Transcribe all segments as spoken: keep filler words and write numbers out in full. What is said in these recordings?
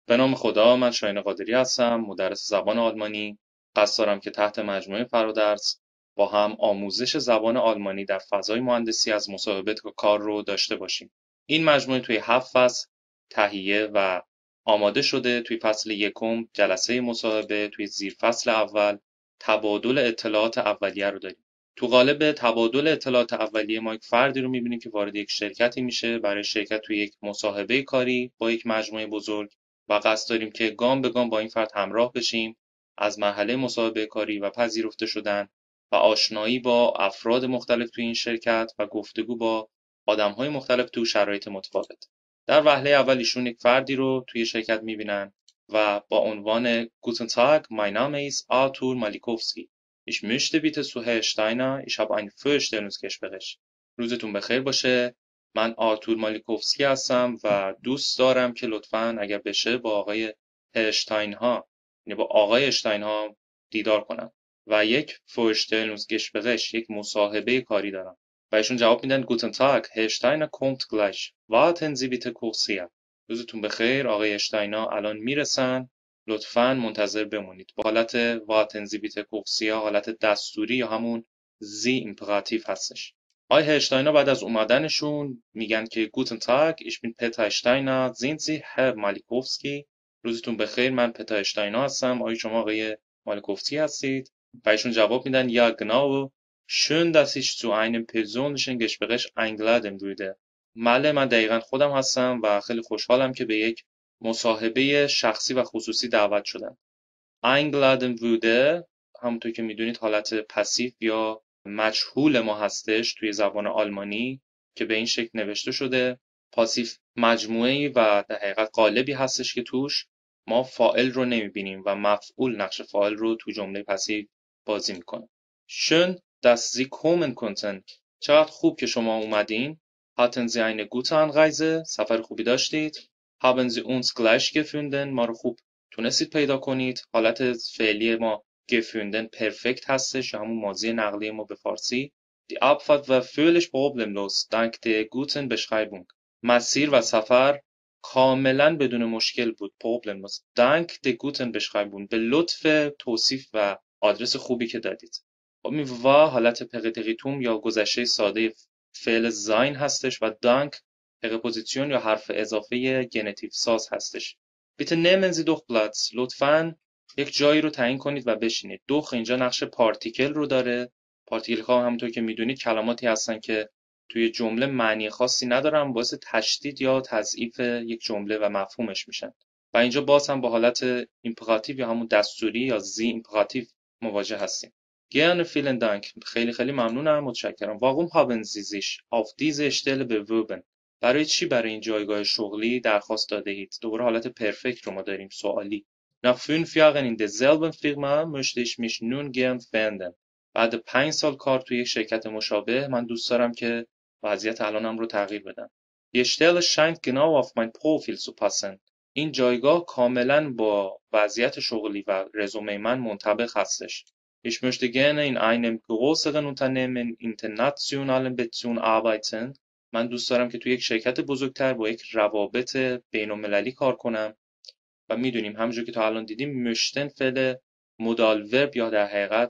به نام خدا، من شاهین قادری هستم، مدرس زبان آلمانی. قصد دارم که تحت مجموعه فرادرس با هم آموزش زبان آلمانی در فضای مهندسی از مصاحبه تا کار رو داشته باشیم. این مجموعه توی هفت فصل تهیه و آماده شده. توی فصل یکم جلسه مصاحبه، توی زیر فصل اول تبادل اطلاعات اولیه رو داریم. تو قالب تبادل اطلاعات اولیه ما یک فردی رو می‌بینیم که وارد یک شرکتی میشه برای شرکت توی یک مصاحبه کاری با یک مجموعه بزرگ و قصد داریم که گام به گام با این فرد همراه بشیم از مرحله مصاحبه کاری و پذیرفته شدن و آشنایی با افراد مختلف توی این شرکت و گفتگو با آدم‌های مختلف تو شرایط متفاوت. در وهله اول ایشون یک فردی رو توی شرکت می‌بینن و با عنوان Guten Tag, mein Name ist Artur Malikowski. Ich möchte bitte zu Herr Steiner. Ich habe ein Vorstellungsgespräch. روزتون بخیر باشه. من آرتور مالیکوفسکی هستم و دوست دارم که لطفاً اگر بشه با آقای اشتاینها، یعنی با آقای اشتاینها دیدار کنم و یک Vorstellungsgespräch، یک مصاحبه کاری دارم. و ایشون جواب میدن Guten Tag, Herr Steiner kommt gleich. Warten Sie bitte kurz hier. روزتون بخیر، آقای اشتاینا الان میرسن، لطفاً منتظر بمونید. با حالت Warten Sie bitte kurz hier، حالت دستوری یا همون زی ایمپراتیو هستش. آقای هرشتاینر بعد از اومدنشون میگن که Guten Tag, ich bin Peter Steiner, sind Sie Herr Malikowski؟ روزتون بخیر، من پتر اشتاینا هستم، آیا شما آقای مالیکوفسکی هستید؟ و ایشون جواب میدن Ja genau, schön dass ich zu einem persönlichen Gespräch eingeladen wurde. بله، من دقیقا خودم هستم و خیلی خوشحالم که به یک مصاحبه شخصی و خصوصی دعوت شدم. eingeladen wurde همونطور که میدونید حالت پسیو یا مجهول ما هستش توی زبان آلمانی که به این شکل نوشته شده. پاسیو مجموعه‌ای و در حقیقت قالبی هستش که توش ما فاعل رو نمیبینیم و مفعول نقش فاعل رو تو جمله پسیو بازی میکنه. schön dass Sie kommen konnten. چقدر خوب که شما اومدین. hatten Sie eine gute Anreise. سفر خوبی داشتید. haben Sie uns gleich gefunden. ما رو خوب تونستید پیدا کنید. حالت فعلی ما gefunden پرفکت هستش یا همون ماضی نقلی ما به فارسی. Die Abfahrt war völlig problemlos dank der guten Beschreibung. مسیر و سفر کاملا بدون مشکل بود. problemlos dank der guten Beschreibung، به لطف توصیف و آدرس خوبی که دادید. می war حالت پرتقیتوم یا گذشته ساده فعل زاین هستش و dank پرپوزیسیون یا حرف اضافه گنتیو ساز هستش. bitte nehmen Sie doch Platz. لطفاً یک جایی رو تعیین کنید و بشینید. دوخ اینجا نقش پارتیکل رو داره. پارتیکل ها همونطور که میدونید کلماتی هستن که توی جمله معنی خاصی ندارن، باعث تشدید یا تضعیف یک جمله و مفهومش میشن. و اینجا باز هم با حالت ایمپراتیو یا همون دستوری یا زی ایمپراتیو مواجه هستیم. gerne vielen Dank. خیلی خیلی ممنونم، متشکرم. warum haben Sie sich auf diese Stelle beworben؟ برای چی برای این جایگاه شغلی درخواست داده اید؟ دوباره حالت پرفکت رو ما داریم، سوالی. Nach fünf Jahren in derselben Firma möchte ich mich nun gern verändern. بعد پنج سال کار توی یک شرکت مشابه من دوست دارم که وضعیت الانم رو تغییر بدم. Die Stelle scheint genau auf mein Profil zu passen. این jayگاه کاملا با وضعیت شغلی و رزومه من منطبق هستش. Ich möchte gerne in einem größeren Unternehmen internationalen Beziehungen arbeiten. من دوست دارم که توی یک شرکت بزرگتر با یک روابط بین‌المللی کار کنم. و میدونیم همونجور که تا الان دیدیم مشتن فعل مودال ورب یا در حقیقت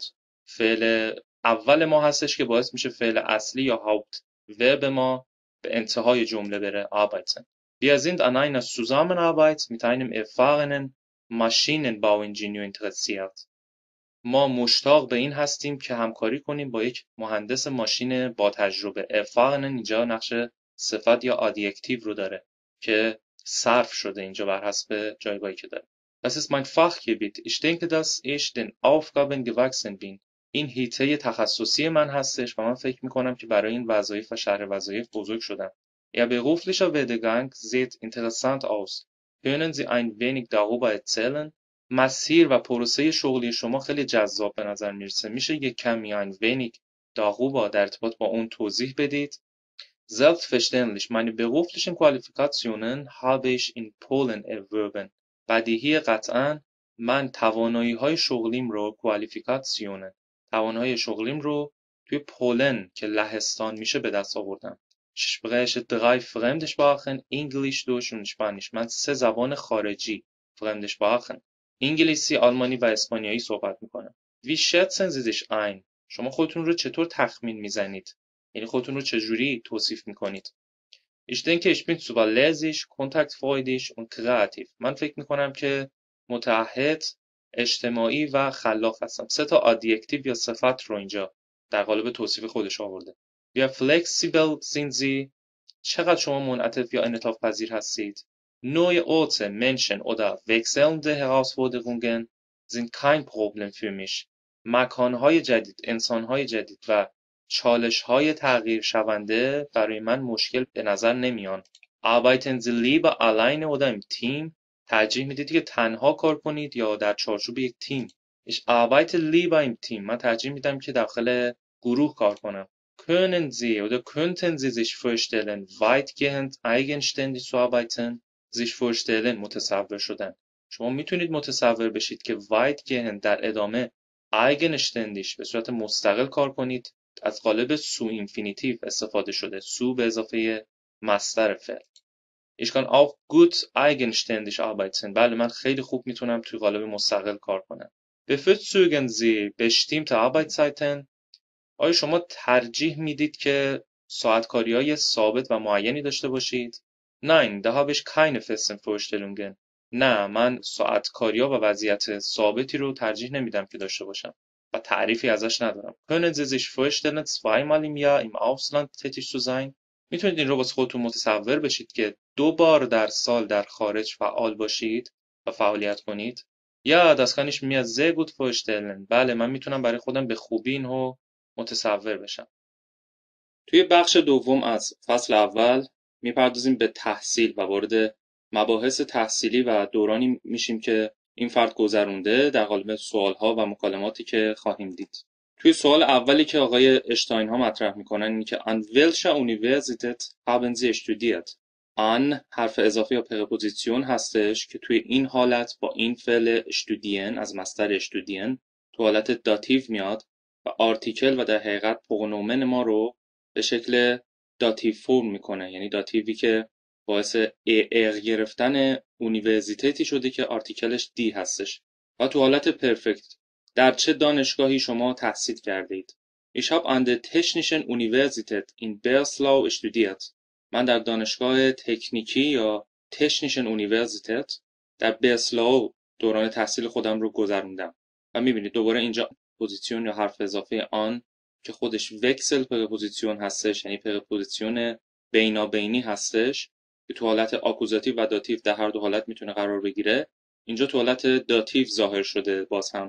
فعل اول ما هستش که باعث میشه فعل اصلی یا هاوپت ورب ما به انتهای جمله بره. arbeiten. Wir sind an einer Zusammenarbeit mit einem erfahrenen Maschinenbauingenieur interessiert. ما مشتاق به این هستیم که همکاری کنیم با یک مهندس ماشین با تجربه. erfahren اینجا نقش صفت یا ادجکتیو رو داره که صرف شده اینجا بر حسب جایگاهی که داره. Das ist mein Fachgebiet. Ich denke, dass ich den Aufgaben gewachsen bin. این حیطه تخصصی من هستش و من فکر میکنم که برای این وظایف و شرح وظایف بزرگ شدم. Ihr beruflicher Werdegang sieht interessant aus. Können Sie ein wenig darüber erzählen؟ مسیر و پروسه شغلی شما خیلی جذاب به نظر میرسه. میشه یک کمی ein wenig darüber در ارتباط با اون توضیح بدید؟ Selbstverständlich, meine beruflichen Qualifikationen habe ich in Polen erworben. بدیهی قطعاً من توانایی‌های شغلیم رو کوالیفیکاسیونه توانایی شغلیم رو توی پولن که لهستان میشه به دست آوردم. Ich spreche drei fremde Sprachen, Englisch, Deutsch und Spanisch. من سه زبان خارجی fremde Sprachen. انگلیسی، آلمانی و اسپانیایی صحبت میکنم. Wie schätzen Sie sich ein؟ شما خودتون رو چطور تخمین میزنید؟ یعنی خودتون رو چجوری توصیف میکنید؟ Ich denke, ich bin zuverlässig, kontaktfreudig und kreativ. من فکر میکنم که متعهد، اجتماعی و خلاق هستم. سه تا adjective یا صفت رو اینجا در قالب توصیف خودش آورده. Wie flexibel sind Sie؟ چقدر شما منعطف یا انعطاف پذیر هستید؟ Neue Orte, Menschen oder wechselnde Herausforderungen sind kein Problem für mich. مکانهای جدید، انسانهای جدید و چالش‌های تغییر شونده برای من مشکل به نظر نمیان. Arbeiten Sie lieber alleine oder im Team؟ ترجیح میدید که تنها کار کنید یا در چارچوب یک تیم؟ Ich arbeite lieber im Team. من ترجیح میدم که داخل گروه کار کنم. Können Sie oder könnten Sie sich vorstellen, weitgehend eigenständig zu arbeiten؟ sich vorstellen متصور شدن. شما میتونید متصور بشید که weitgehend در ادامه eigenständig به صورت مستقل کار کنید. از قالب سو اینفینیتیو استفاده شده. سو به اضافه مصدر فعل. Ich kann auch gut eigenständig arbeiten. بله من خیلی خوب میتونم توی قالب مستقل کار کنم. Bevorzugen Sie bestimmte Arbeitszeiten؟ آیا شما ترجیح میدید که ساعتکاری‌های ثابت و معینی داشته باشید؟ Nein, da habe ich keine festen Vorstellungen. نه، من ساعتکاری‌ها و وضعیت ثابتی رو ترجیح نمیدم که داشته باشم و تعریفی ازش ندارم. Können Sie sich vorstellen, zweimal im Jahr im Ausland tätig zu sein؟ میتونید این رو واسه خودتون متصور بشید که دو بار در سال در خارج فعال باشید و فعالیت کنید؟ Ja, das kann ich mir sehr gut vorstellen. بله من میتونم برای خودم به خوبی اینو متصور بشم. توی بخش دوم از فصل اول میپردازیم به تحصیل و وارد مباحث تحصیلی و دورانی میشیم که این فرد گذرونده در قالب سوالها و مکالماتی که خواهیم دید. توی سوال اولی که آقای اشتاین ها مطرح میکنن اینه که an welcher Universität haben Sie studiert؟ an حرف اضافه یا پرپوزیسیون هستش که توی این حالت با این فعل اشتودین از مصدر اشتودین تو حالت داتیو میاد و آرتیکل و در حقیقت پرونومن ما رو به شکل داتیو فرم میکنه، یعنی داتیوی که باعث ار گرفتن اونیورسیتیتی شده که آرتیکلش دی هستش. و تو حالت پرفکت در چه دانشگاهی شما تحصیل کرده اید؟ Ich habe an der Technischen Universität in Breslau studiert. من در دانشگاه تکنیکی یا Technischen Universität در برسلاو دوران تحصیل خودم رو گذروندم. و میبینید دوباره اینجا پوزیشن یا حرف اضافه آن که خودش وکسل پرپوزیشن هستش، یعنی پرپوزیشن بینابینی هستش که تو حالت آکوزاتیو و داتیو در هر دو حالت میتونه قرار بگیره. اینجا تو حالت داتیو ظاهر شده باز هم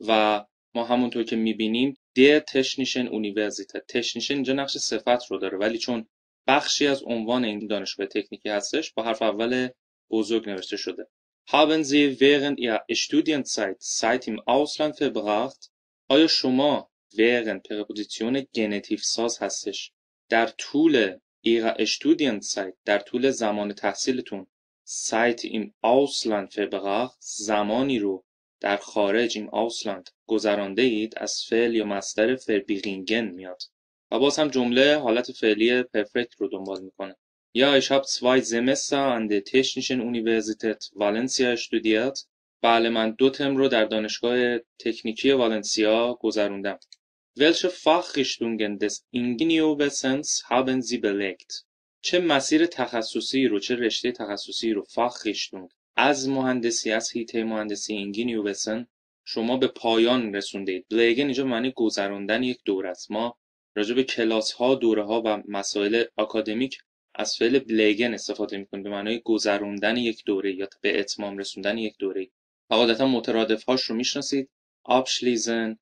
و ما همونطور که میبینیم در تشنیشن اونیورسیته، تشنیشن اینجا نقش صفت رو داره ولی چون بخشی از عنوان این دانشگاه تکنیکی هستش با حرف اول بزرگ نوشته شده. Haben Sie während Ihrer Studienzeit Zeit im Ausland verbracht؟ آیا شما während پرپوزیسیون گنتیو ساز هستش در طول Ihrer Studienzeit در طول زمان تحصیلتون Zeit im Ausland verbracht زمانی رو در خارج im Ausland گذرانده اید از فعل یا مصدر verbringen میاد و باز هم جمله حالت فعلی پرفکت رو دنبال میکنه. Ja, ich habe zwei Semester an der Technischen Universität Valencia studiert. بله من دو ترم رو در دانشگاه تکنیکی والنسیا گذروندم. Welche Fachrichtungen des Ingenieurwissens haben Sie belegt؟ چه مسیر تخصصی رو، چه رشته تخصصی رو Fachrichtung از مهندسی، از حیطه مهندسی Ingenieurwissen شما به پایان رسوندید. belegen اینجا معنی گذراندن یک دوره است. ما راجع به کلاس ها، دوره ها و مسائل آکادمیک از فعل بلگن استفاده میکنیم به معنای گذروندن یک دوره یا به اتمام رسوندن یک دوره. عادتا مترادف هاش رو میشناسید، abschließen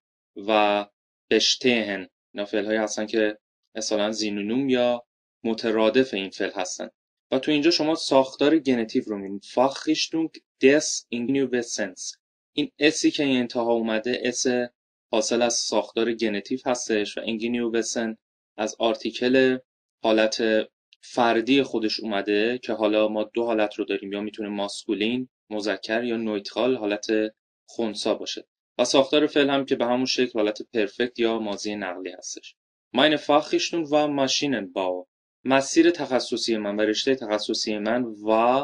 و bestehen. اینا فعل هایی هستن که مثلا زینونوم یا مترادف این فعل هستن. و تو اینجا شما ساختار گنتیو رو میبینید. Fachrichtung des Ingenieurwissens. این اسی که این انتها اومده اس حاصل از ساختار گنتیو هستش و Ingenieurwissen از آرتیکل حالت فردی خودش اومده که حالا ما دو حالت رو داریم، یا میتونه ماسکولین مذکر یا نویترال حالت خنثی باشه و ساختار فعل هم که به همون شکل حالت پرفکت یا ماضی نقلی هستش. Meine Fachrichtung war Maschinenbau. مسیر تخصصی من و رشته تخصصی من و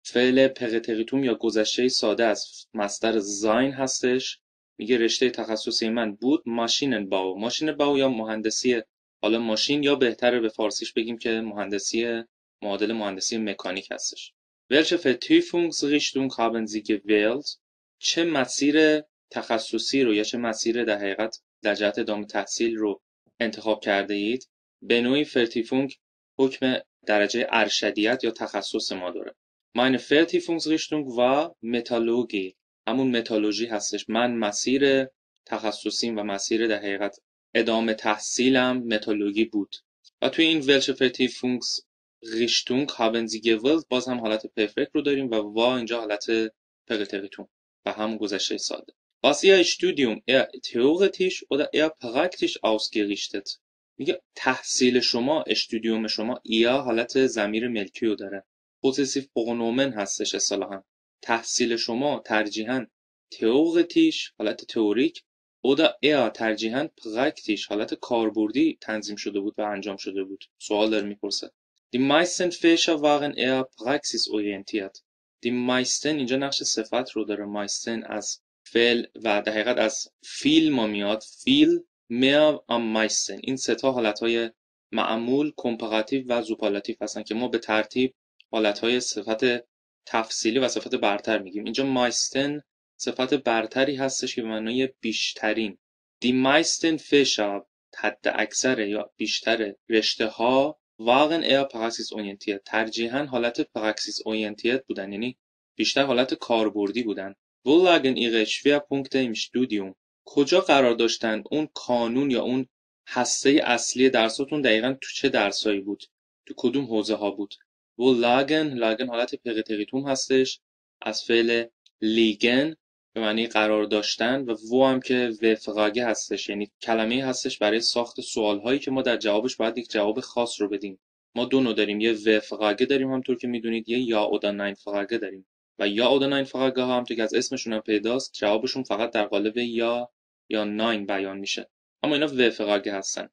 فعل پرتریتوم یا گذشته ساده از مصدر زاین هستش. میگه رشته تخصصی من بود ماشین باو. ماشین باو یا مهندسی حالا ماشین، یا بهتره به فارسیش بگیم که مهندسی معادل مهندسی مکانیک هستش. Welche Vertiefungsrichtung haben Sie gewählt؟ چه مسیر تخصصی رو یا چه مسیر در حقیقت در جهت ادامه تحصیل رو انتخاب کرده اید؟ به نوعی فرتیفونگ حکم درجه ارشدیت یا تخصص ما داره. Meine Vertiefungsrichtung war Metallurgie. همون متالورژی هستش. من مسیر تخصصیم و مسیر در حقیقت ادامه تحصیلم متالورژی بود. و توی این welche Vertiefungsrichtung haben Sie gewählt باز هم حالت پرفکت رو داریم و وا اینجا حالت پرتریتوم و هم گذشته ساده. Was Ihr Studium eher theoretisch oder eher praktisch ausgerichtet؟ میگه تحصیل شما، استودیوم شما، ایا حالت ضمیر ملکی رو داره. پوزیتیو پرونومن هستش اصطلاحاً. تحصیل شما ترجیحاً تئوریتیش حالت تئوریک oder eher ترجیحاً پرکتیش حالت کاربردی تنظیم شده بود و انجام شده بود. سوال داره میپرسه. Die meisten Fächer waren eher praxisorientiert. Die meisten اینجا نقش صفت رو داره. meisten از فعل و در حقیقت از فیل ما میاد. فیل mehr am meisten. این سه تا حالتهای معمول، کمپاراتیو و زوپالاتیو هستن که ما به ترتیب حالتهای صفت تفصیلی و صفت برتر میگیم. اینجا meisten صفت برتری هستش که به معنای بیشترین. Die meisten Fächer حد اکثر یا بیشتر رشته ها waren eher praxisorientiert. ترجیحاً حالت praxis orientiert بودن، یعنی بیشتر حالت کاربردی بودن. Wo lagen ihre Schwerpunkte im Studium؟ کجا قرار داشتن؟ اون کانون یا اون هسته اصلی درساتون دقیقاً تو چه درسایی بود؟ تو کدوم حوزه ها بود؟ Wo lagen، lagen حالت پرتریتوم هستش از فعل liegen به معنی قرار داشتن و وو هم که وفقاگه هستش، یعنی کلمه هستش برای ساخت سوال هایی که ما در جوابش باید یک جواب خاص رو بدیم. ما دو نوع داریم، یه وفقاگه داریم همونطور که میدونید، یه یا اودا ناین فقاگه داریم و یا اودا ناین فقاگه ها هم تو که از اسمشون هم پیداست جوابشون فقط در قالب یا یا ناین بیان میشه، اما اینا وفقاگه هستن.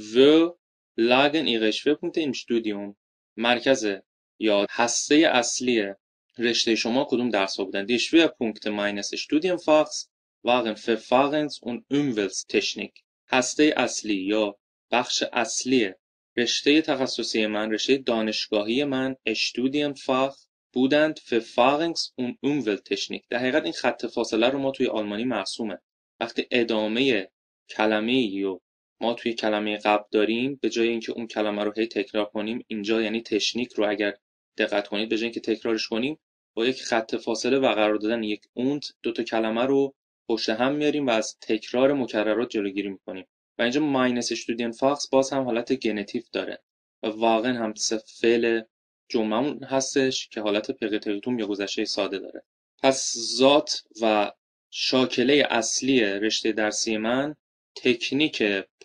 و lagen ihre Schwerpunkte im Studium؟ مرکز یا هسته اصلی رشته شما کدوم درس ها بودن؟ Die Schwerpunkte meines Studienfachs waren Verfahrens- und Umwelttechnik. هسته اصلی یا بخش اصلی رشته تخصصی من، رشته دانشگاهی من Studienfach بودند Verfahrens- und Umwelttechnik. در حقیقت این خط فاصله رو ما توی آلمانی مرسومه. وقتی ادامه کلمه‌ای رو ما توی کلمه قبل داریم، به جای اینکه اون کلمه رو هی تکرار کنیم، اینجا یعنی تشنیک رو اگر دقت کنید به جای اینکه تکرارش کنیم با یک خط فاصله و قرار دادن یک اوند دو تا کلمه رو پشت هم میاریم و از تکرار مکررات جلوگیری میکنیم. و اینجا ماینس استودین فاکس باز هم حالت گنتیو داره و واقعا هم فعل جمعمون هستش که حالت پرتریتوم یا گذشته ساده داره. پس ذات و شاکله اصلی رشته درسی من تکنیک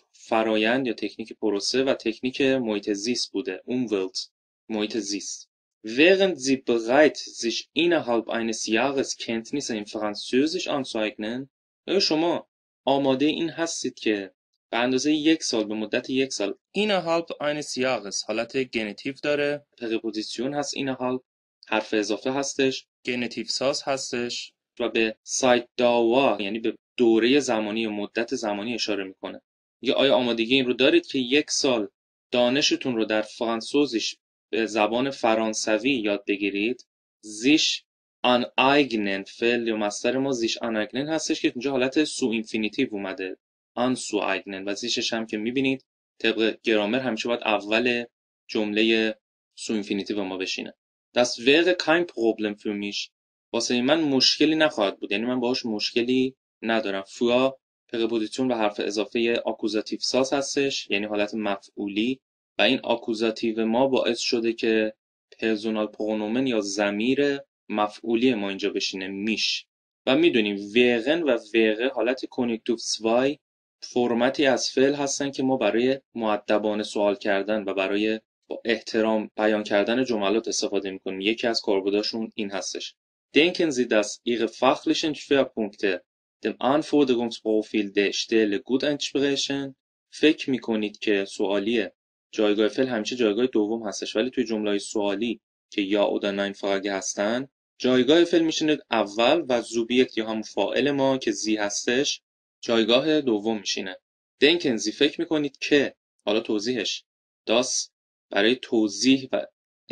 فرایند یا تکنیک پروسه و تکنیک محیط زیست بوده. Umwelt محیط زیست. Wären Sie bereit, sich innerhalb eines Jahres Kenntnisse in Französisch anzueignen؟ آیا شما آماده این هستید که به اندازه یک سال، به مدت یک سال innerhalb eines Jahres حالت گنتیو داره، پرپوزیسیون هست innerhalb، حرف اضافه هستش، گنتیو ساز هستش و به سایت داوا یعنی به دوره زمانی و مدت زمانی اشاره میکنه. یا آیا آمادگی این رو دارید که یک سال دانشتون رو در فرانسوزیش به زبان فرانسوی یاد بگیرید؟ زیش aneignen فعل یا مصدر ما زیش aneignen هستش که اینجا حالت سو اینفینیتیو اومده an سو aignen و زیشش هم که میبینید طبق گرامر همیشه باید اول جمله سو اینفینیتیو ما بشینه. Das wäre kein Problem für mich. واسه من مشکلی نخواهد بود، یعنی من باهاش مشکلی ندارم. فوا پرپوزیسیون و حرف اضافه آکوزاتیو ساز هستش، یعنی حالت مفعولی و این آکوزاتیو ما باعث شده که پرسونال پرونومن یا ضمیر مفعولی ما اینجا بشینه میش. و میدونیم ویغن و ویغه حالت کنیکتیو سوای فرمتی از فعل هستن که ما برای مؤدبانه سوال کردن و برای با احترام بیان کردن جملات استفاده میکنیم. یکی از کاربرداشون این هستش. Denken Sie, dass Ihre fachlichen Schwerpunkte dem Anforderungsprofil der Stelle gut entsprechen؟ فکر میکنید که سوالیه جایگاه فعل همیشه جایگاه دوم هستش، ولی توی جمله سوالی که یا oder nein Frage هستن جایگاه فعل میشینه اول و Subjekt یا همون فاعل ما که زی هستش جایگاه دوم میشینه. denken Sie فکر میکنید که حالا توضیحش das برای توضیح و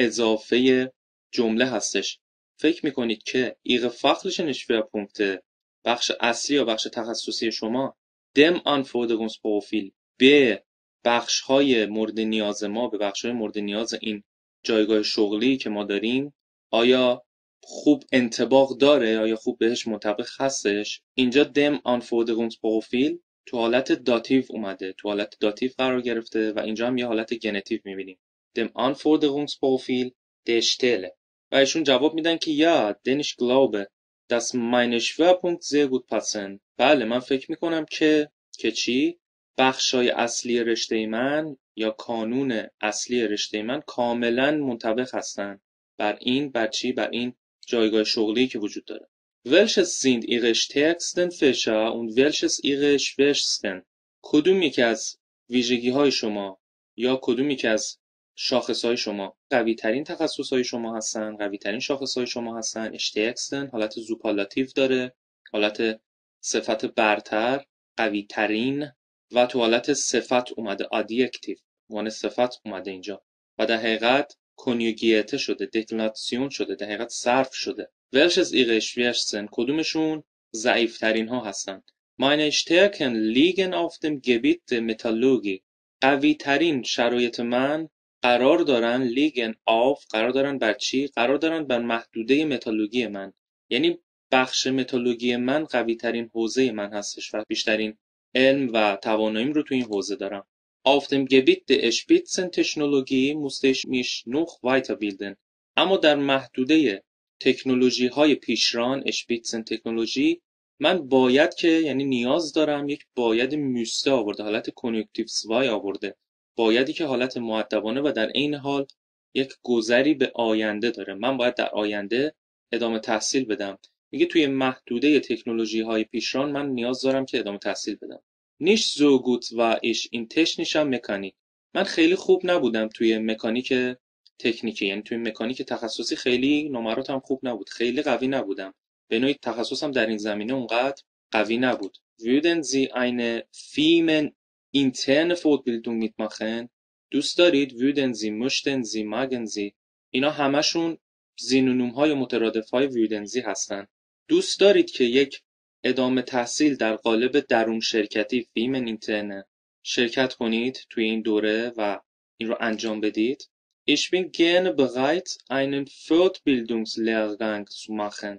اضافه جمله هستش. فکر میکنید که ihre fachlichen Schwerpunkte بخش اصلی یا بخش تخصصی شما dem Anforderungsprofil به بخش‌های مورد نیاز ما به بخش‌های مورد نیاز این جایگاه شغلی که ما داریم آیا خوب انطباق داره، آیا خوب بهش منطبق هستش. اینجا dem Anforderungsprofil تو حالت داتیو اومده، تو حالت داتیو قرار گرفته و اینجا هم یه حالت گنتیو می‌بینیم. dem Anforderungsprofil der Stelle و ایشون جواب میدن که یا denn ich glaube dass meine Schwerpunkt sehr gut passen. بله من فکر میکنم که که چی؟ بخشای اصلی رشته من یا کانون اصلی رشته من کاملا منطبق هستن بر این بر چی؟ بر این جایگاه شغلی که وجود داره. Welches sind ihre stärksten Fächer und welches ihre schwächsten؟ کدوم یکی از ویژگی های شما یا کدوم یکی از شاخص های شما قوی ترین تخصص های شما هستن، قوی ترین شاخص های شما هستن. stärksten حالت زوپالاتیو داره، حالت صفت برتر، قوی ترین و تو حالت صفت اومده adjektiv وان صفت اومده اینجا و در حقیقت کنیوگیته شده، دکلیناسیون شده، در حقیقت صرف شده. welches ihre schwächsten کدومشون ضعیف ترین ها هستن. meine Stärken liegen auf dem Gebiet der Metallurgie قوی ترین شرایط من قرار دارن لیگن آف قرار دارن بر چی؟ قرار دارن بر محدوده متالورگی من، یعنی بخش متالورگی من قوی ترین حوزه من هستش و بیشترین علم و تواناییم رو تو این حوزه دارم. Auf dem Gebiet der Spitzentechnologie musste ich mich noch weiterbilden. اما در محدوده تکنولوژی های پیشران Spitzentechnologie من باید که یعنی نیاز دارم یک باید میسته آورده، حالت کنیوکتیو سوای آورده، بایدی که حالت مؤدبانه و در عین حال یک گذری به آینده داره. من باید در آینده ادامه تحصیل بدم. میگه توی محدوده تکنولوژی های پیشران من نیاز دارم که ادامه تحصیل بدم. nicht so gut war ich in technischer Mechanik. من خیلی خوب نبودم توی مکانیک تکنیکی، یعنی توی مکانیک تخصصی خیلی نمراتم خوب نبود، خیلی قوی نبودم. به نوعی تخصصم در این زمینه اونقدر قوی نبود. würden Sie eine Firmen interne Fortbildung mitmachen؟ دوست دارید würden Sie möchten Sie mögen Sie اینا همشون زینونوم های مترادف های würden Sie هستن. دوست دارید که یک ادامه تحصیل در قالب درون شرکتی فیمن اینترنه شرکت کنید توی این دوره و این رو انجام بدید. Ich bin gerne bereit einen Fortbildungslehrgang zu machen.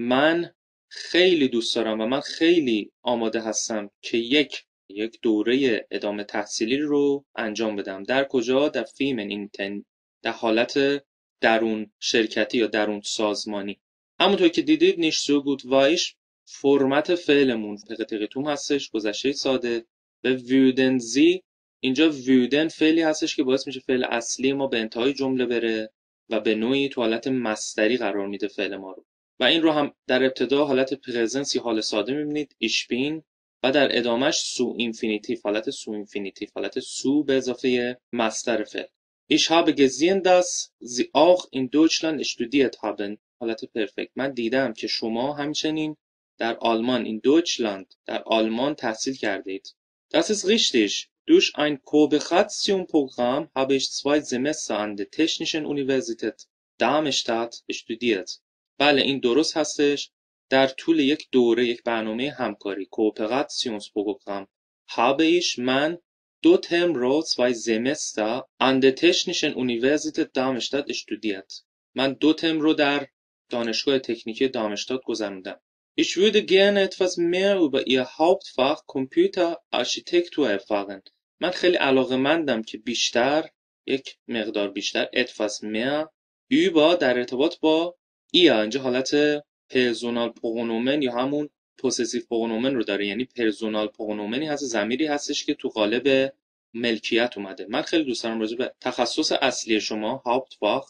من خیلی دوست دارم و من خیلی آماده هستم که یک یک دوره ادامه تحصیلی رو انجام بدم. در کجا؟ در فیمن اینترن، در حالت درون شرکتی یا درون سازمانی. همونطور که دیدید nicht so gut war ich فرمت فعلمون پقتقیتوم هستش، گذشته ساده. به würden Sie اینجا würden فعلی هستش که باعث میشه فعل اصلی ما به انتهای جمله بره و به نوعی تو حالت مصدری قرار میده فعل ما رو و این رو هم در ابتدا حالت پرزنس یا حال ساده میبینید ich bin و در ادامهش سو اینفینیتیو حالت سو اینفینیتیو حالت سو به اضافه مصدر فعل. Ich habe gesehen dass Sie auch in Deutschland studiert haben حالت پرفکت. من دیدم که شما همچنین در آلمان in Deutschland در آلمان تحصیل کردید. Das ist richtig. Durch ein Kooperationsprogramm habe ich zwei Semester an der Technischen Universität Darmstadt studiert. بله این درست هستش. در طول یک دوره یک برنامه همکاری Kooperationsprogramm habe ich من دو ترم رو zwei Semester an der Technischen Universität Darmstadt studiert. من دو ترم رو در دانشگاه تکنیکی دارمشتات گذروندم. Ich würde gerne etwas mehr über ihr Hauptfach Computerarchitektur erfahren. من خیلی علاقه‌مندم که بیشتر یک مقدار بیشتر etwas mehr über در ارتباط با ihr اینجا حالت پرسونال پرونومن یا همون پوسسیو پرونومن رو داره، یعنی پرسونال پرونومنی هست، ضمیری هستش که تو قالب ملکیت اومده. من خیلی دوست دارم راجع به تخصص اصلی شما Hauptfach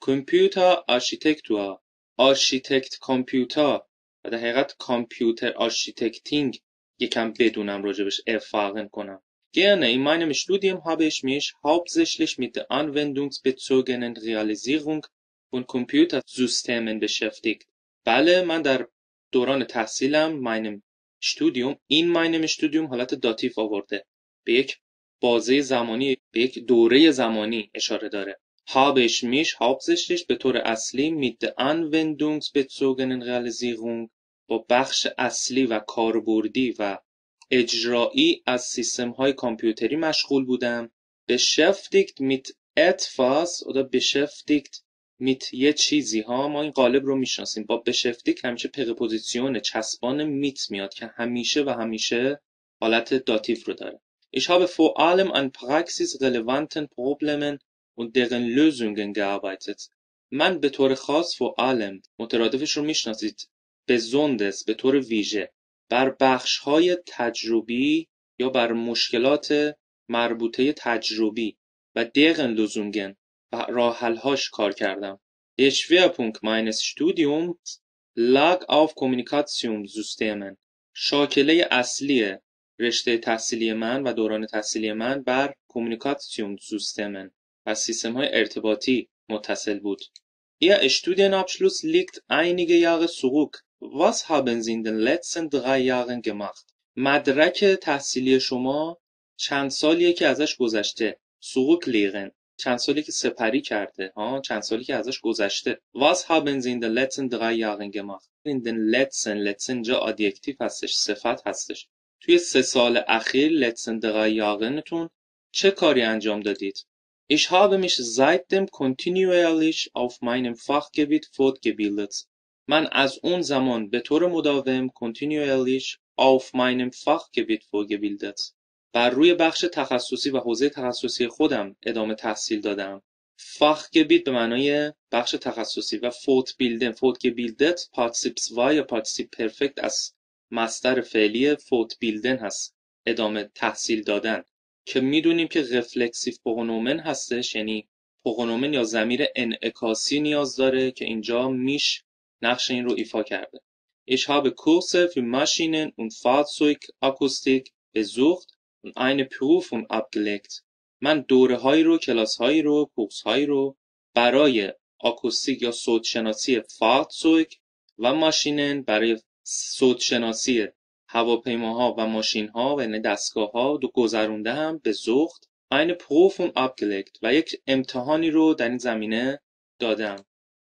Computerarchitektur آرشیتکت کامپیوتر و در حقیقت کامپیوتر آرشیتکتینگ یکم بدونم راجبش erfahren کنم. Gerne in meinem Studium habe ich mich hauptsächlich mit der anwendungsbezogenen Realisierung und Computersystemen beschäftigt. بله من در دوران تحصیلم meinem Studium in meinem Studium حالت داتیف آورده، به یک بازه زمانی، به یک دوره زمانی اشاره داره. habe ich mich hauptsächlich به طور اصلی mit der anwendungsbezogenen Realisierung با بخش اصلی و کاربردی و اجرایی از سیستم های کامپیوتری مشغول بودم. beschäftigt mit etwas oder beschäftigt mit یه چیزی ها، ما این قالب رو میشناسیم. با beschäftigt همیشه پرپوزیسیون چسبان میت میاد که همیشه و همیشه حالت داتیف رو داره. Ich habe vor allem an praxisrelevanten Problemen und deren Lösungen gearbeitet. من به طور خاص vor allem مترادفش رو میشناسید، besonders به طور ویژه بر بخش‌های تجربی یا بر مشکلات مربوطه تجربی و deren Lösungen و راه حل‌هاش کار کردم. Der Schwerpunkt meines Studiums lag auf Kommunikationssystemen. شاکله اصلی رشته تحصیلی من و دوران تحصیلی من بر Kommunikationssystemen و سیستم‌های ارتباطی متصل بود. Ihr Studienabschluss liegt einige Jahre zurück. Was haben Sie in den letzten drei Jahren gemacht? مدرک تحصیلی شما چند سالیه که ازش گذشته؟ zurückliegen چند سالی که سپری کرده، ها چند سالی که ازش گذشته. Was haben Sie in den letzten drei Jahren gemacht? in den letzten letzten جا آدجکتیو هستش، صفت هستش. توی سه سال اخیر letzten drei Jahren چه کاری انجام دادید؟ Ich habe mich seitdem kontinuierlich auf meinem Fachgebiet fortgebildet. من از اون زمان به طور مداوم kontinuierlich auf meinem Fachgebiet fortgebildet. بر روی بخش تخصصی و حوزه تخصصی خودم ادامه تحصیل دادم. Fachgebiet به معنای بخش تخصصی و fortbilden fortgebildet Partizip zwei یا Partizip perfekt از مصدر فعلی fortbilden هست، ادامه تحصیل دادن، که میدونیم که رفلکسیو پرونومن هستش، یعنی پرونومن یا ضمیر انعکاسی نیاز داره که اینجا میش نقش این رو ایفا کرده. Ich habe Kurse für Maschinen- und Fahrzeugakustik besucht und eine Prüfung abgelegt. من دوره هایی رو، کلاس هایی رو، کورس هایی رو برای آکوستیک یا صوتشناسی فاهرزeuگ و ماشینن، برای صوتشناسی هواپیماها و ماشین ها و یعنی دستگاه ها دو گذرونده هم به زخت eine Prüfung abgelegt و یک امتحانی رو در این زمینه دادم.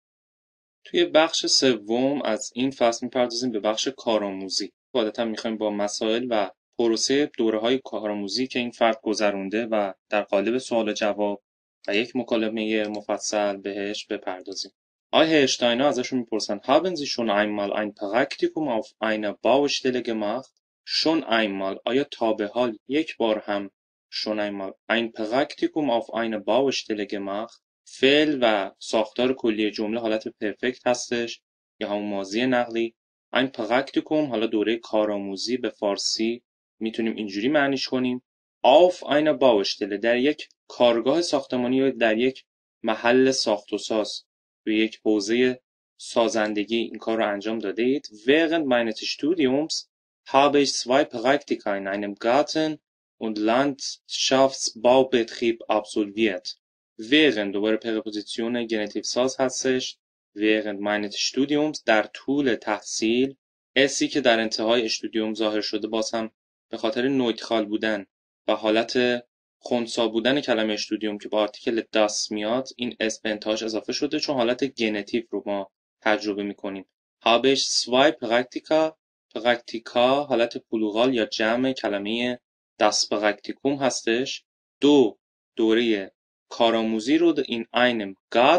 توی بخش سوم از این فصل میپردازیم به بخش کارآموزی. عادتا میخوایم با مسائل و پروسه دوره‌های کارآموزی که این فرد گذرونده و در قالب سوال و جواب و یک مکالمه مفصل بهش بپردازیم. آقای هرشتاینر ازشون میپرسن haben Sie schon einmal ein Praktikum auf einer Baustelle gemacht؟ schon einmal آیا تا به حال یک بار هم schon einmal ein Praktikum auf einer Baustelle gemacht؟ فعل و ساختار کلی جمله حالت پرفکت هستش یا همون ماضی نقلی. ein Praktikum حالا دوره کارآموزی به فارسی میتونیم اینجوری معنیش کنیم auf einer Baustelle در یک کارگاه ساختمانی یا در یک محل ساخت و ساز، توی یک حوزه سازندگی این کار رو انجام داده اید. während meines Studiums habe ich zwei Praktika in einem Garten- und Landschaftsbaubetrieb absolviert. während دوباره پرپوزیسیون گنتیو ساز هستش. während meines Studiums در طول تحصیل، اسی که در انتهای استودیوم ظاهر شده باز هم به خاطر نویترال بودن و حالت خنثی بودن کلمه استودیوم که با آرتیکل داس میاد، این اس به انتهاش اضافه شده چون حالت گنتیو رو ما تجربه میکنیم. habe ich zwei Praktika پرکتیکا حالت پلوغال یا جمع کلمه das Praktikum هستش. دو دوره کارآموزی رو in einem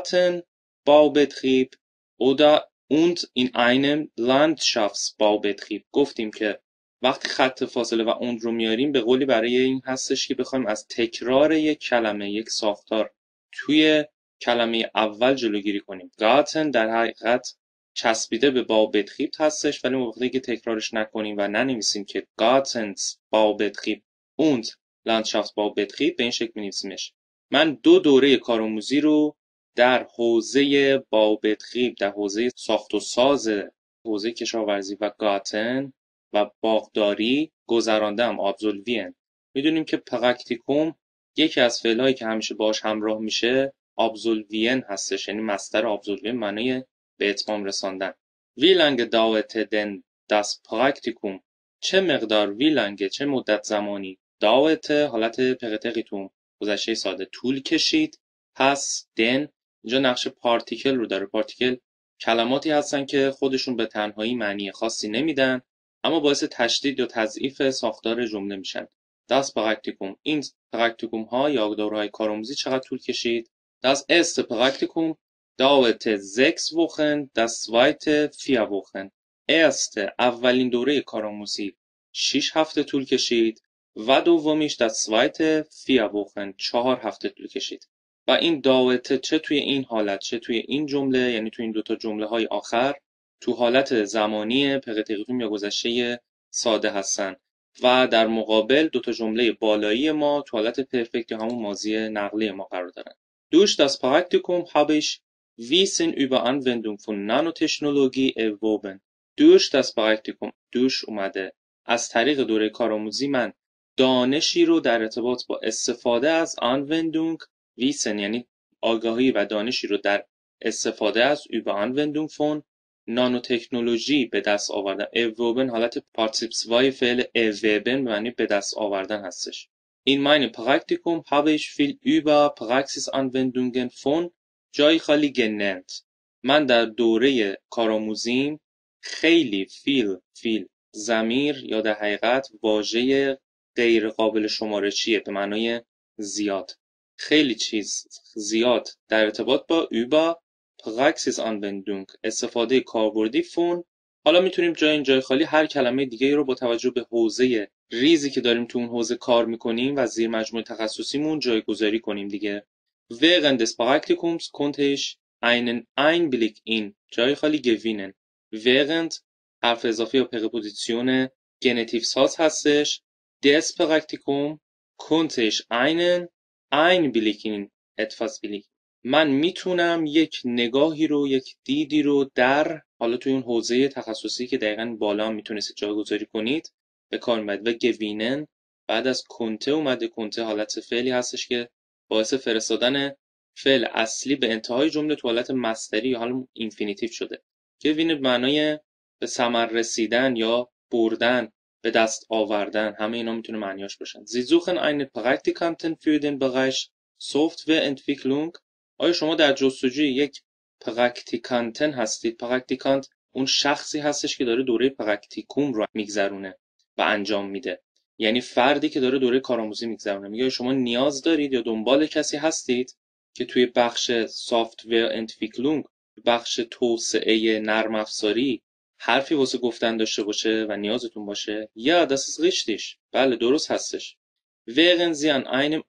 Gartenbaubetrieb oder und in einem Landschaftsbaubetrieb. گفتیم که وقتی خط فاصله و اون رو میاریم به قولی برای این هستش که بخوایم از تکرار یک کلمه، یک ساختار توی کلمه اول جلوگیری کنیم. Garten در حقیقت چسبیده به بaubetrieb هستش، ولی موقعی که تکرارش نکنیم و ننویسیم که Gartensbaubetrieb und Landschaftsbaubetrieb به این شکل می‌نویسیمش. من دو دوره کارآموزی رو در حوزه بaubetrieb، در حوزه ساخت و ساز، حوزه کشاورزی و گارتن و باغداری گذراندم. آبزولوین. میدونیم که پرکتیکوم یکی از فعلایی که همیشه باش همراه میشه absolvieren هستش، یعنی مصدر absolvieren معنی به اتمام رساندن. Wie lange dauerte denn das Praktikum؟ چه مقدار wie lange چه مدت زمانی dauerte حالت پقتقیتون گذشته ساده طول کشید. پس den اینجا نقش پارتیکل رو داره. پارتیکل کلماتی هستن که خودشون به تنهایی معنی خاصی نمیدن اما باعث تشدید یا تضعیف ساختار جمله میشن. Das Praktikum این پرکتیکوم ها یا دوره‌های کارآموزی چقدر طول کشید؟ Das erste Praktikum dauerte sechs Wochen, das zweite vier Wochen. erste اولین دوره کارآموزی شش هفته طول کشید و دومیش das zweite vier Wochen چهار هفته طول کشید. و این داوته چه توی این حالت چه توی این جمله، یعنی توی این دوتا جمله های آخر تو حالت زمانی پرتقیتوم یا گذشته ساده هستن و در مقابل دوتا جمله بالایی ما تو حالت پرفکت یا همون ماضی نقلی ما قرار دارن. Durch das Praktikum habe ich Wissen über Anwendung von Nanotechnologie erworben. Durch das Praktikum durch اومده از طریق دوره کارآموزی من دانشی رو در ارتباط با استفاده از Anwendung Wissen یعنی آگاهی و دانشی رو در استفاده از über Anwendung von نانوتکنولوژی به دست آوردن. erworben حالت پارتیسیپ zwei فعل erwerben به معنی به دست آوردن هستش. In meinem Praktikum habe ich viel über Praxisanwendungen von جای خالی gelernt. من در دوره کارآموزیم خیلی فیل فیل ضمیر یا در حقیقت واژه غیر قابل شمارشیه به معنای زیاد. خیلی چیز زیاد در ارتباط با über Praxisanwendung استفاده کاربردی فون. حالا میتونیم جای این جای خالی هر کلمه دیگه رو با توجه به حوزه ریزی که داریم تو اون حوزه کار میکنیم و زیر مجموعه تخصصیمون جایگذاری کنیم دیگه. Während des Praktikums konnte ich einen Einblick in جای خالی gewinnen. Während حرف اضافی یا پرپوزیسیون گنتیو ساز هستش. Des Praktikum konnte ich einen Einblick in etwas blicken. من میتونم یک نگاهی رو یک دیدی رو در حالا توی اون حوزه تخصصی که دقیقاً بالا هم میتونستید جایگذاری کنید به کار میبرید. و گوینن بعد از کنته اومده. کنته حالت فعلی هستش که باعث فرستادن فعل اصلی به انتهای جمله تو حالت مصدری یا حالا اینفینیتیو شده. گوینن به معنای به ثمر رسیدن یا بردن به دست آوردن. همه اینا میتونه معنیاش باشن. Sie suchen einen Praktikanten für den Bereich Softwareentwicklung. آیا شما در جستجوی یک پرکتیکانتن هستید؟ پرکتیکانت اون شخصی هستش که داره دوره پرکتیکوم رو میگذرونه و انجام میده، یعنی فردی که داره دوره کارآموزی میگذرونه. میگه شما نیاز دارید یا دنبال کسی هستید که توی بخش سافتور انتویکلونگ، بخش توسعه نرم افزاری حرفی واسه گفتن داشته باشه و نیازتون باشه. یا das ist richtig. بله درست هستش. Wären Sie an einem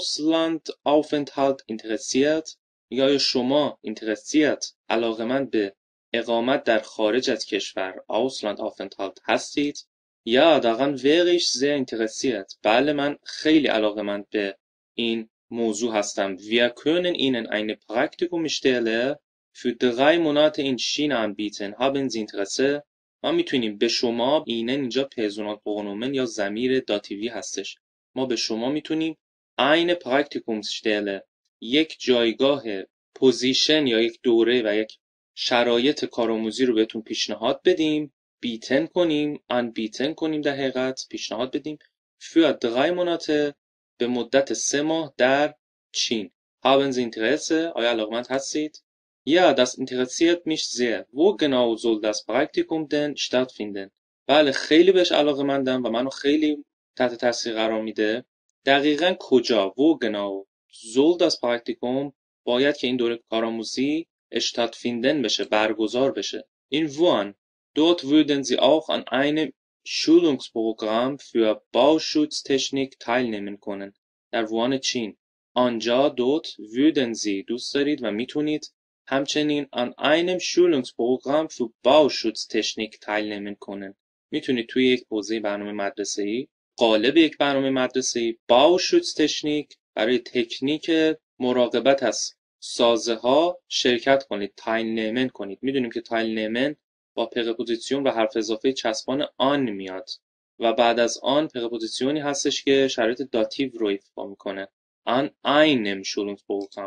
Auslandaufenthalt interessiert؟ یا آیا شما interessiert علاقمند به اقامت در خارج از کشور Auslandaufenthalt هستید؟ یا daran wäre ich sehr interessiert. بله من خیلی علاقمند به این موضوع هستم. Wir können Ihnen eine Praktikumstelle für drei Monate in China anbieten. Haben Sie Interesse؟ ما میتونیم به شما، اینن اینجا پرسونال پرونومن یا ضمیر داتیوی هستش، ما به شما میتونیم eine Praktikumsstelle یک جایگاه پوزیشن یا یک دوره و یک شرایط کارآموزی رو بهتون پیشنهاد بدیم، بیتن کنیم، آن بیتن کنیم، در حقیقت پیشنهاد بدیم. für drei Monate به مدت سه ماه در چین. haben Sie Interesse؟ آیا علاقمند هستید؟ Ja, das interessiert mich sehr. Wo genau soll das Praktikum denn stattfinden؟ بله خیلی بهش علاقمندم و منو خیلی تحت تاثیر قرار میده. دقیقاً کجا؟ Wo genau soll das Praktikum باید که این دوره کارآموزی stattfinden بشه، برگزار بشه. In Wuhan. Dort würden Sie auch an einem Schulungsprogramm für Bauschutztechnik teilnehmen können. در ووهان چین. آنجا dort würden Sie دوست دارید و میتونید همچنین an einem Schulungsprogramm für Bauschutztechnik teilnehmen können. میتونید توی یک حوزه برنامه مدرسه‌ای، قالب یک برنامه مدرسه‌ای Bauschutztechnik برای تکنیک مراقبت از سازه‌ها شرکت کنید، teilnehmen کنید. میدونیم که teilnehmen با پرپوزیسیون و حرف اضافه چسبان آن میاد و بعد از آن پرپوزیسیونی هستش که شرایط داتیو رو ایفا میکنه. an einem Schulungsprogramm.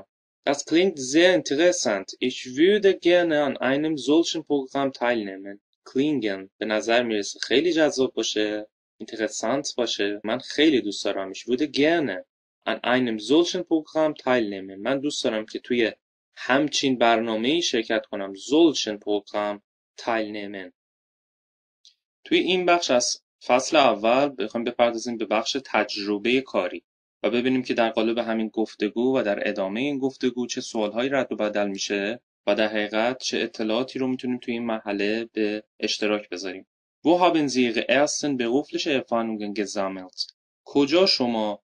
Das klingt sehr interessant. Ich würde gerne an einem solchen Programm teilnehmen. klingen به نظر میرسه خیلی جذاب باشه، interessant باشه. من خیلی دوست دارم. Ich würde gerne an einem solchen Programm teilnehmen. من دوست دارم که توی همچین برنامه‌ای شرکت کنم. solchen Programm teilnehmen. توی این بخش از فصل اول بخوایم بپردازیم به بخش تجربه کاری و ببینیم که در قالب همین گفتگو و در ادامه این گفتگو چه سوالهایی رد و بدل میشه و در حقیقت چه اطلاعاتی رو میتونیم توی این مرحله به اشتراک بذاریم. Wo haben Sie Ihre ersten berufliche Erfahrungen gesammelt? کجا شما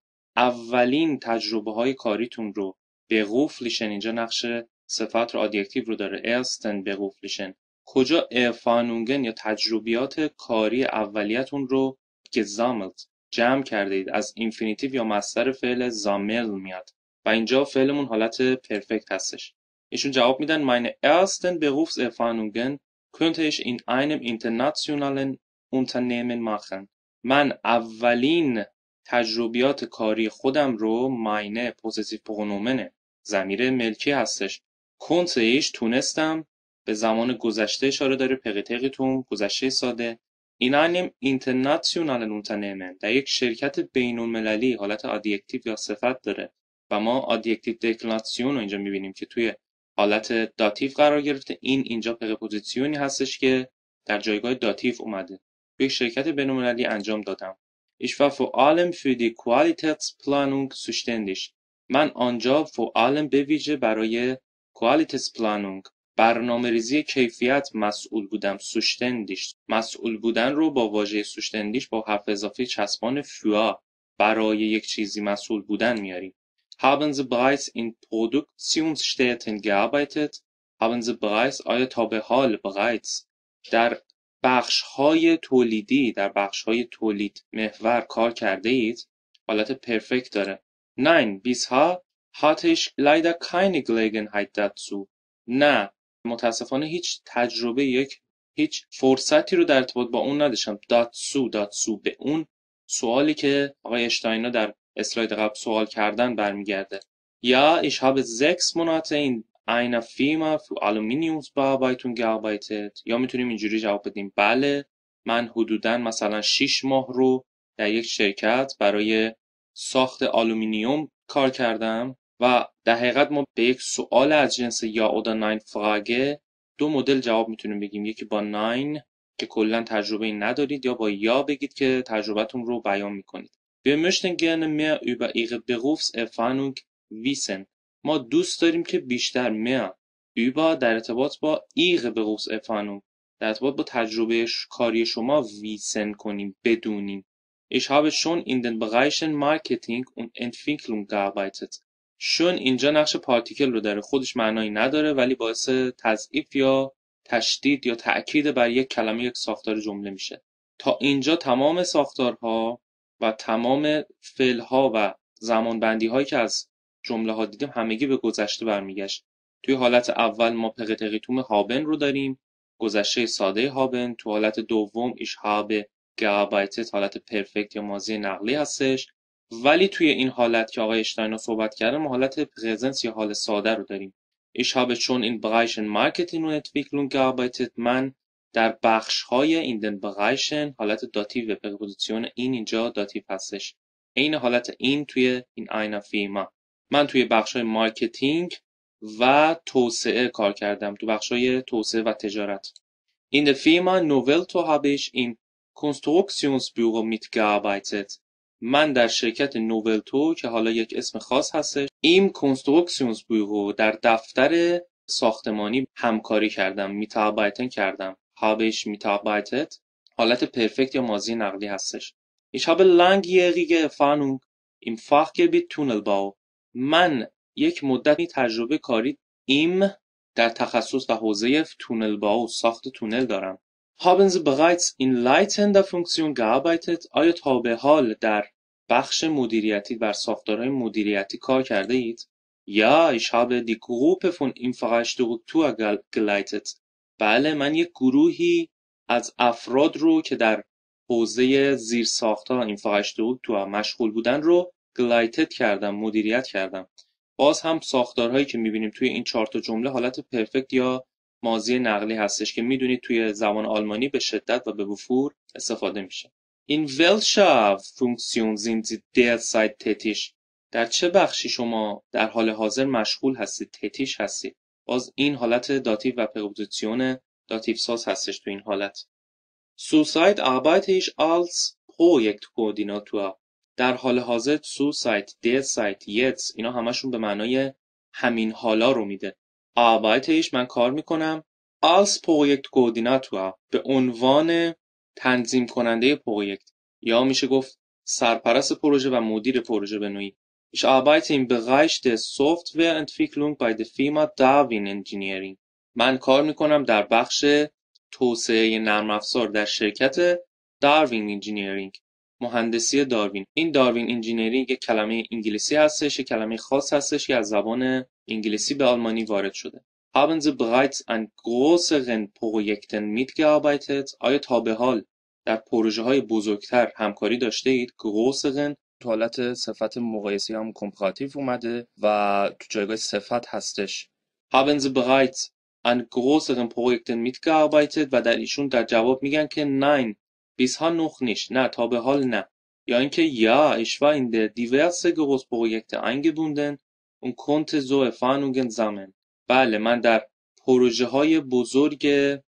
اولین تجربه های کاریتون رو beruflichen، اینجا نقش صفت رو آدجکتیو رو داره، ersten beruflichen، کجا erfahrungen یا تجربیات کاری اولیتون رو gesammelt جمع کرده اید؟ از اینفینیتیو یا مصدر فعل زامل میاد و اینجا فعلمون حالت پرفکت هستش. ایشون جواب میدن meine ersten Berufserfahrungen könnte ich in einem internationalen Unternehmen machen. من اولین تجربیات کاری خودم رو meine پوزیتیو پرونومنه، ضمیر ملکی هستش، konnte ich تونستم، به زمان گذشته اشاره داره، پقیتقیتون گذشته ساده، in einem internationalen Unternehmen در یک شرکت بین المللی، حالت آدجکتیو یا صفت داره و ما آدجکتیو دکلیناسیون رو اینجا میبینیم که توی حالت داتیو قرار گرفته. این اینجا پرپوزیسیونی هستش که در جایگاه داتیو اومده. توی یک شرکت بین المللی انجام دادم. Ich war vor allem für die Qualitätsplanung zuständig. من آنجا vor allem به ویژه برای Qualitätsplanung برنامه‌ریزی کیفیت مسئول بودم. سوشتندیش، مسئول بودن رو با واژه سوشتندیش با حرف اضافی چسبان فوا، برای یک چیزی مسئول بودن میاریم. Haben Sie bereits in Produktionsstätten gearbeitet? Haben Sie bereits آیا تا به حال bereits در بخش‌های تولیدی، در بخش‌های تولید محور کار کرده اید؟ حالت پرفکت داره. Nein, bisher hatte ich leider keine Gelegenheit dazu. نه، متاسفانه هیچ تجربه، یک هیچ فرصتی رو در ارتباط با اون نداشتم. داتسو داتسو به اون سوالی که آقای اشتاینا در اسلاید قبل سوال کردن برمیگرده. Ja, ich habe sechs Monate in einer Firma für Aluminiumsbearbeitung gearbeitet. یا میتونیم اینجوری جواب بدیم بله، من حدوداً مثلا شش ماه رو در یک شرکت برای ساخت آلومینیوم کار کردم. و در حقیقت ما به یک سوال از جنس یا oder nein Frage دو مدل جواب میتونیم بگیم. یکی با ناین که کلا تجربه ندارید، یا با یا بگید که تجربتون رو بیان میکنید. Wir möchten gerne mehr über Ihre Berufserfahrung wissen. ما دوست داریم که بیشتر mehr über در ارتباط با Ihre Berufserfahrung در ارتباط با تجربه کاری شما wissen کنیم، بدونیم. Ich habe schon in den Bereichen Marketing und Entwicklung gearbeitet. شون اینجا نقش پارتیکل رو داره، خودش معنایی نداره ولی باعث تضعیف یا تشدید یا تأکید بر یک کلمه، یک ساختار جمله میشه. تا اینجا تمام ساختارها و تمام فعلها و زمانبندی هایی که از جمله ها دیدیم همگی به گذشته برمیگشت. توی حالت اول ما پقیتقیتوم هابن رو داریم، گذشته ساده هابن. تو حالت دوم ایش هابه gearbeitet حالت پرفکت یا ماضی نقلی هستش. ولی توی این حالت که آقای اشتاینا صحبت کرده ما حالت پرزنس یا حال ساده رو داریم. Ich habe schon in Bereichen Marketing und Entwicklung gearbeitet. من در بخش‌های in den Bereichen حالت داتیو، پرپوزیسیون این اینجا داتیو هستش. عین حالت این توی این einer Firma. من توی بخش‌های مارکتینگ و توسعه کار کردم، تو بخش‌های توسعه و تجارت. In der Firma Novelto habe ich im Konstruktionsbüro mitgearbeitet. من در شرکت نوولتو که حالا یک اسم خاص هستش، این کنستروکسیونز بیورو در دفتر ساختمانی همکاری کردم، میتابایتن کردم. هابش میتابایتت حالت پرفکت یا ماضی نقلی هستش. Ich habe langjährige Erfahrung im Fachgebiet Tunnelbau. من یک مدتی تجربه کاری ایم در تخصص و حوزه تونلباو، ساخت تونل دارم. Haben Sie bereits in leitender Funktion gearbeitet? آیا تا به حال در بخش مدیریتی بر ساختارهای مدیریتی کار کرده اید؟ Ja, ich habe die Gruppe von Infrastruktur geleitet. بله، من یک گروهی از افراد رو که در حوزه زیرساخت‌ها اینفراستراکتور مشغول بودن رو geleitet کردم، مدیریت کردم. باز هم ساختارهایی که میبینیم توی این چهار تا جمله حالت پرفکت یا ماضی نقلی هستش که میدونید توی زبان آلمانی به شدت و به وفور استفاده میشه. In welcher Funktion sind Sie derzeit tätig؟ در چه بخشی شما در حال حاضر مشغول هستید، تتیش هستید؟ باز این حالت داتیو و پرپوزیسیون داتیو ساز هستش تو این حالت. Zurzeit arbeite ich als Projektkoordinator. در حال حاضر zurzeit، derzeit، jetzt اینا همشون به معنای همین حالا رو میده. arbeite ich من کار میکنم als Projektkoordinator به عنوان تنظیم کننده پروژه، یا میشه گفت سرپرست پروژه و مدیر پروژه به نوعی. Ich arbeite im Bereich der Softwareentwicklung bei der Firma Darwin Engineering. من کار میکنم در بخش توسعه نرم افزار در شرکت داروین انجینیرینگ، مهندسی داروین. این داروین انجینیرینگ یک کلمه انگلیسی هستش، یک کلمه خاص هستش که از زبان انگلیسی به آلمانی وارد شده. Haben Sie bereits an größeren Projekten mitgearbeitet؟ آیا تا به حال در پروژه های بزرگتر همکاری داشته اید؟ größeren تو حالت صفت مقایسی هم کمپاراتیو اومده و تو جایگاه صفت هستش. Haben Sie bereits an größeren Projekten mitgearbeitet؟ و در ایشون در جواب میگن که nein bisher noch nicht، نه تا به حال نه. یا اینکه ja ich war in der diverse Großprojekte eingebunden und konnte so Erfahrungen sammeln. بله من در پروژه های بزرگ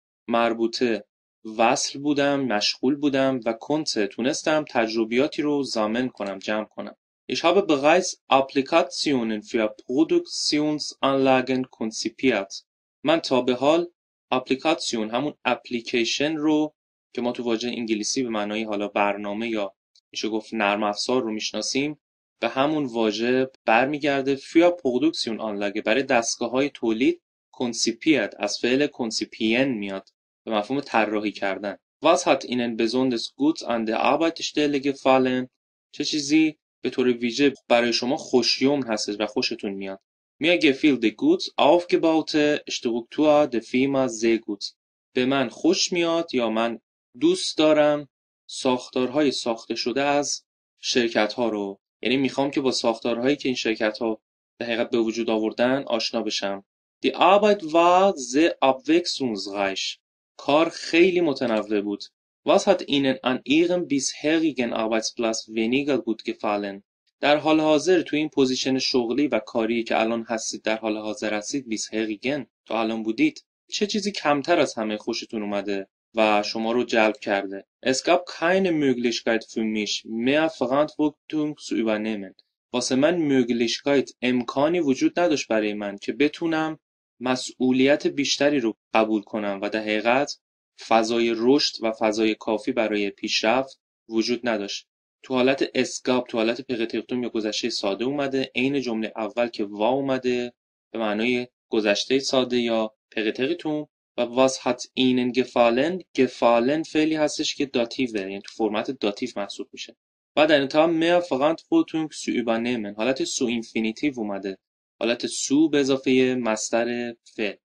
مربوطه وصل بودم، مشغول بودم و کنته تونستم تجربیاتی رو زامن کنم، جمع کنم. Ich habe bereits Applikationen für Produktionsanlagen konzipiert. من تا به حال اپلیکاسیون همون اپلیکیشن رو که ما تو واژه انگلیسی به معنای حالا برنامه یا میشه گفت نرم افزار رو میشناسیم به همون واژه برمیگرده. für Produktionsanlage برای دستگاه‌های تولید، konzipiert از فعل konzipieren میاد به مفهوم طراحی کردن. Was hat Ihnen besonders gut an der Arbeitsstelle gefallen؟ چه چیزی به طور ویژه برای شما خوشیوم هستش و خوشتون میاد؟ Mir gefiel die gut aufgebaute Struktur der Firma sehr gut. به من خوش میاد یا من دوست دارم ساختارهای ساخته شده از شرکت ها رو، یعنی میخوام که با ساختارهایی که این شرکت ها به حقیقت به وجود آوردن آشنا بشم. Die Arbeit war sehr abwechslungsreich. کار خیلی متنوع بود. Was hat Ihnen an Ihrem bisherigen Arbeitsplatz weniger gut gefallen؟ در حال حاضر تو این پوزیشن شغلی و کاری که الان هستید، در حال حاضر هستید، bisherigen تا الان بودید، چه چیزی کمتر از همه خوشتون اومده و شما رو جلب کرده؟ Es gab keine Möglichkeit für mich mehr Verantwortung zu übernehmen. واسه من Möglichkeit امکانی وجود نداشت برای من که بتونم مسئولیت بیشتری رو قبول کنم و در حقیقت فضای رشد و فضای کافی برای پیشرفت وجود نداشت. تو حالت اسکاپ، تو حالت پرتریکتوم یا گذشته ساده اومده، عین جمله اول که وا اومده به معنای گذشته ساده یا پرتریکتوم. و was hat ihnen gefallen؟ gefallen فعلی هستش که داتیوه، یعنی تو فرمت داتیو محسوب میشه. و در انتها mehr Verantwortung zu übernehmen حالت سو اینفینیتیو اومده، حالت سو به اضافه مصدر فعل.